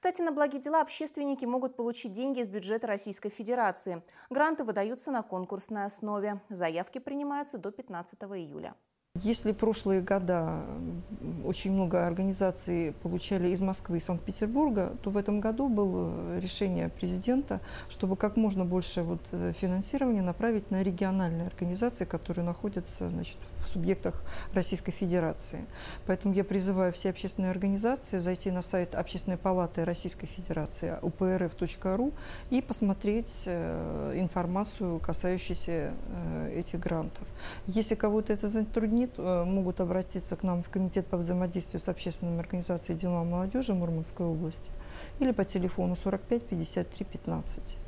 Кстати, на благие дела общественники могут получить деньги из бюджета Российской Федерации. Гранты выдаются на конкурсной основе. Заявки принимаются до 15 июля. Если прошлые года очень много организаций получали из Москвы и Санкт-Петербурга, то в этом году было решение президента, чтобы как можно больше финансирования направить на региональные организации, которые находятся, в субъектах Российской Федерации. Поэтому я призываю все общественные организации зайти на сайт Общественной палаты Российской Федерации uprf.ru и посмотреть информацию, касающуюся этих грантов. Если кого-то это затруднит, могут обратиться к нам в Комитет по взаимодействию с общественными организациями и делам молодежи Мурманской области или по телефону 45 53 15.